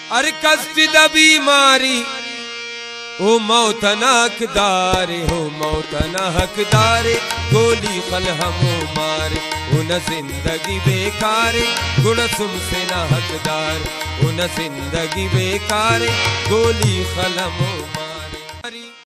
अरे कष्ट द बीमारी ओ मौत न हकदार हो मौत न हकदार गोली फल हमो मारे उन जिंदगी बेकार गुण तुमसे न हकदार उन जिंदगी बेकार गोली फल हमो